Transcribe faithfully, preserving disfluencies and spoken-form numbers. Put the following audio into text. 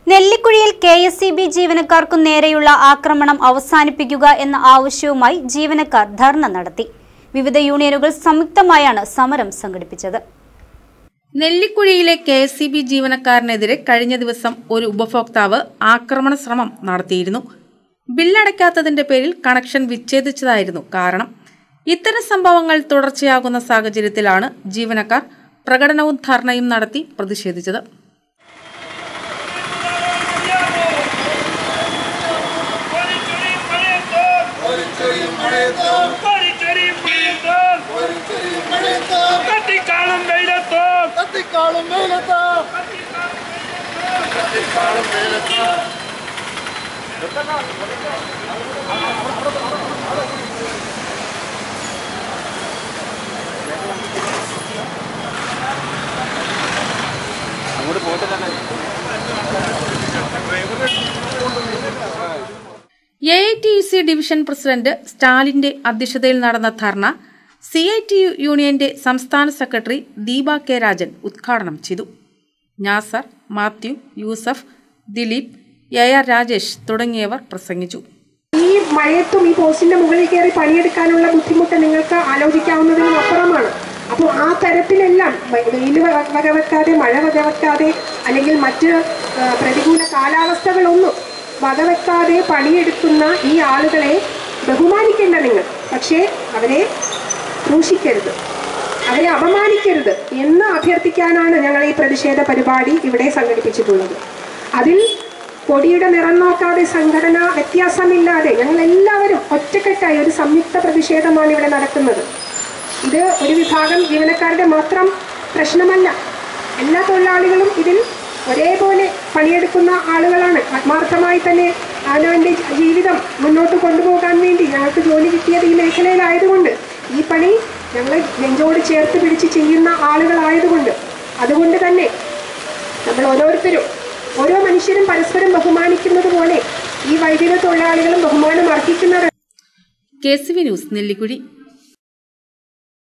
നെല്ലിക്കുഴിയിൽ K S E B ജീവനക്കാർക്കു നേരെയുള്ള ആക്രമണം അവസാനിപ്പിക്കുക എന്ന ആവശ്യവുമായി ജീവനക്കാർ ധർണ നടത്തി. വിവിധ യൂണിയനുകൾ സംയുക്തമായാണ് സമരം സംഘടിപ്പിച്ചത്. നെല്ലിക്കുഴിയിലെ കെ എസ് ഇ ബി ജീവനക്കാരനെതിരെ കഴിഞ്ഞ ദിവസം ഒരു ഉപഭോക്താവ് ആക്രമണ ശ്രമം നടത്തിയിരുന്നു. ബില്ലടയ്ക്കാത്തതിന്റെ പേരിൽ കണക്ഷൻ വിച്ഛേദിച്ചതായിരുന്നു കാരണം. ഇത്തരം സംഭവങ്ങൾ തുടർച്ചയാകുന്ന സാഹചര്യത്തിലാണ് ജീവനക്കാർ പ്രകടനവും ധർണയും നടത്തി പ്രതിഷേധിച്ചത്. A I T U C division president സ്റ്റാലിന്റെ അധ്യക്ഷതയിൽ നടന്ന ധർണ സി ഐ ടി യു യൂണിയന്റെ സംസ്ഥാന സെക്രട്ടറി ദീപ കെ രാജൻ ഉദ്ഘാടനം ചെയ്തു. നാസർ, മാത്യു, യൂസഫ്, ദിലീപ്, എ ആർ രാജേഷ് തുടങ്ങിയവർ പ്രസംഗിച്ചു. ഈ മഴയത്തും ഈ പോസ്റ്റിന്റെ മുകളിൽ കയറി പണിയെടുക്കാനുള്ള ബുദ്ധിമുട്ട് നിങ്ങൾക്ക് ആലോചിക്കാവുന്നതിനും അപ്പുറമാണ്. അപ്പോൾ ആ തരത്തിലെല്ലാം വെയിൽ വകവെക്കാതെ, മഴ വകവെക്കാതെ, അല്ലെങ്കിൽ മറ്റ് പ്രതികൂല കാലാവസ്ഥകളൊന്നും വകവെക്കാതെ പണിയെടുക്കുന്ന ഈ ആളുകളെ ബഹുമാനിക്കേണ്ട നിങ്ങൾ. പക്ഷേ അവരെ ക്രൂശിക്കരുത്, അവരെ അപമാനിക്കരുത് എന്ന് അഭ്യർത്ഥിക്കാനാണ് ഞങ്ങൾ ഈ പ്രതിഷേധ പരിപാടി ഇവിടെ സംഘടിപ്പിച്ചിട്ടുള്ളത്. അതിൽ കൊടിയുടെ നിറം നോക്കാതെ, സംഘടന വ്യത്യാസമില്ലാതെ ഞങ്ങൾ എല്ലാവരും ഒറ്റക്കെട്ടായി ഒരു സംയുക്ത പ്രതിഷേധമാണ് ഇവിടെ നടക്കുന്നത്. ഇത് ഒരു വിഭാഗം ജീവനക്കാരുടെ മാത്രം പ്രശ്നമല്ല. എല്ലാ തൊഴിലാളികളും ഇതിൽ ഒരേപോലെ പണിയെടുക്കുന്ന ആളുകളാണ്. ആത്മാർത്ഥമായി തന്നെ അവനവൻ്റെ ജീവിതം മുന്നോട്ട് കൊണ്ടുപോകാൻ വേണ്ടി ഞങ്ങൾക്ക് ജോലി കിട്ടിയത് ഈ മേഖലയിലായതുകൊണ്ട്, ഈ പണി ഞങ്ങൾ നെഞ്ചോട് ചേർത്ത് പിടിച്ച് ചെയ്യുന്ന ആളുകളായതുകൊണ്ട്, അതുകൊണ്ട് തന്നെ നമ്മൾ ഓരോരുത്തരും ഓരോ മനുഷ്യരും പരസ്പരം ബഹുമാനിക്കുന്നത് പോലെ ഈ വൈദ്യുത തൊഴിലാളികളും ബഹുമാനം അർഹിക്കുന്നത്. K C V news, Nellikuzhi.